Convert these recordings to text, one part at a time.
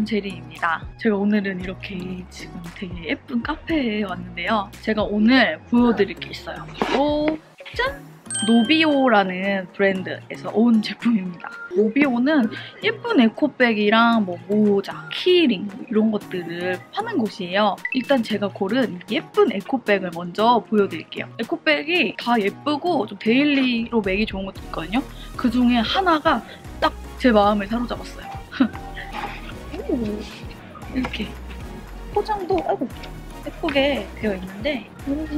제리입니다. 제가 오늘은 이렇게 지금 되게 예쁜 카페에 왔는데요. 제가 오늘 보여드릴 게 있어요. 짠! 노비오라는 브랜드에서 온 제품입니다. 노비오는 예쁜 에코백이랑 모자, 키링 이런 것들을 파는 곳이에요. 일단 제가 고른 예쁜 에코백을 먼저 보여드릴게요. 에코백이 다 예쁘고 좀 데일리로 매기 좋은 것도 있거든요. 그 중에 하나가 딱 제 마음을 사로잡았어요. 이렇게 포장도 예쁘게 되어 있는데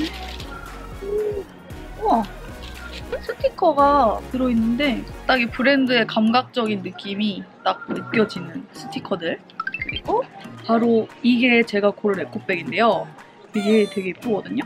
우와! 스티커가 들어있는데 딱 이 브랜드의 감각적인 느낌이 딱 느껴지는 스티커들. 그리고 바로 이게 제가 고른 에코백인데요. 이게 되게 예쁘거든요.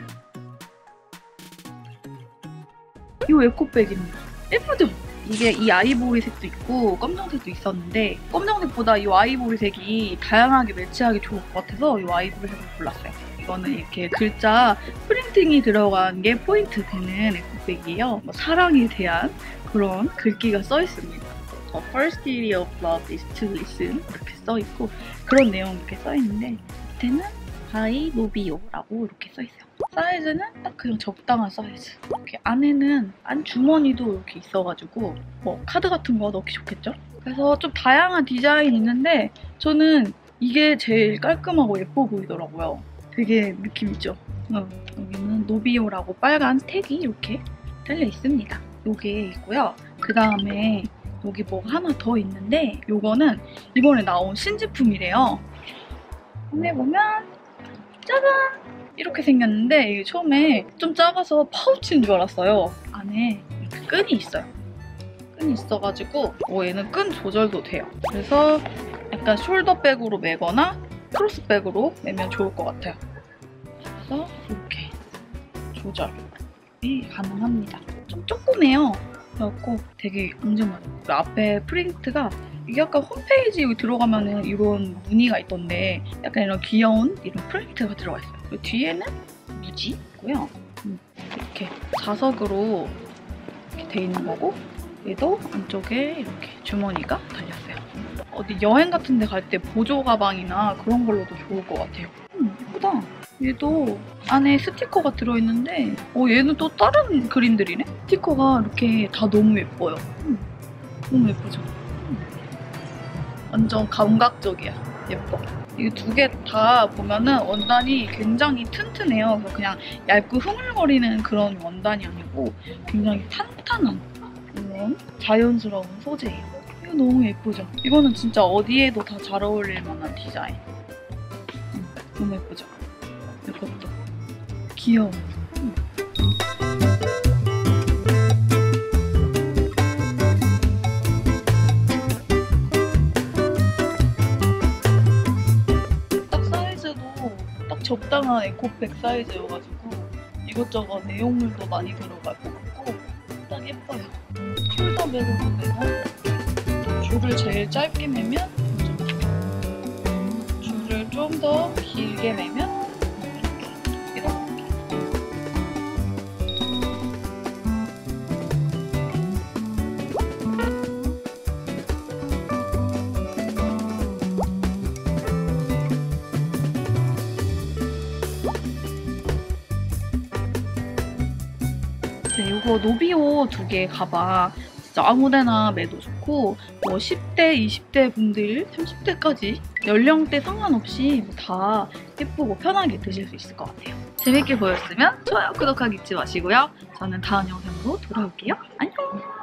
이 에코백입니다. 예쁘죠? 이게 이 아이보리색도 있고 검정색도 있었는데 검정색보다 이 아이보리색이 다양하게 매치하기 좋을 것 같아서 이 아이보리색을 골랐어요. 이거는 이렇게 글자 프린팅이 들어간 게 포인트 되는 에코백이에요. 사랑에 대한 그런 글귀가 써 있습니다. First duty of love is to listen 이렇게 써 있고 그런 내용 이렇게 써 있는데 밑에는 by 노비오라고 이렇게 써 있어요. 사이즈는 딱 그냥 적당한 사이즈. 이렇게 안에는 안주머니도 이렇게 있어가지고 카드 같은 거 넣기 좋겠죠? 그래서 좀 다양한 디자인이 있는데 저는 이게 제일 깔끔하고 예뻐 보이더라고요. 되게 느낌 있죠? 여기는 노비오라고 빨간 택이 이렇게 달려 있습니다. 요게 있고요. 그 다음에 여기 뭐가 하나 더 있는데 요거는 이번에 나온 신제품이래요. 안에 보면 짜잔! 이렇게 생겼는데 이게 처음에 좀 작아서 파우치인 줄 알았어요. 안에 이렇게 끈이 있어요. 끈이 있어가지고 얘는 끈 조절도 돼요. 그래서 약간 숄더백으로 매거나 크로스백으로 매면 좋을 것 같아요. 그래서 이렇게 조절이 가능합니다. 좀 조그매요. 그래갖고 되게 안전하죠. 앞에 프린트가 이게 약간 홈페이지 들어가면은 이런 무늬가 있던데 약간 이런 귀여운 이런 프린트가 들어가 있어요. 그리고 뒤에는 무지 있고요. 이렇게 자석으로 이렇게 돼 있는 거고 얘도 안쪽에 이렇게 주머니가 달렸어요. 어디 여행 같은 데 갈 때 보조 가방이나 그런 걸로도 좋을 것 같아요. 예쁘다. 얘도 안에 스티커가 들어있는데 얘는 또 다른 그림들이네? 스티커가 이렇게 다 너무 예뻐요. 너무 예쁘죠? 완전 감각적이야. 예뻐. 이 두 개 다 보면은 원단이 굉장히 튼튼해요. 그래서 그냥 얇고 흐물거리는 그런 원단이 아니고 굉장히 탄탄한 그런 자연스러운 소재예요. 이거 너무 예쁘죠? 이거는 진짜 어디에도 다 잘 어울릴 만한 디자인. 너무 예쁘죠? 이것도 귀여워. 적당한 에코백 사이즈여가지고 이것저것 내용물도 많이 들어갈 것 같고 딱 예뻐요. 숄더백으로 매면 줄을 제일 짧게 매면 줄을 좀 더 길게 매면 이렇게 이거 노비오 두 개 가방 진짜 아무데나 매도 좋고 10대, 20대 분들, 30대까지 연령대 상관없이 다 예쁘고 편하게 드실 수 있을 것 같아요. 재밌게 보였으면 좋아요, 구독하기 잊지 마시고요. 저는 다음 영상으로 돌아올게요. 안녕!